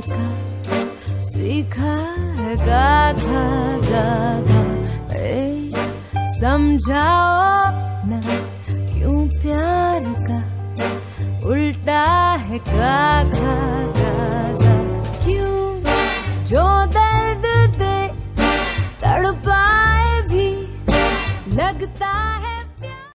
का सीखा है गा गा गा गा। समझाओ ना क्यों प्यार का उल्टा है गा गा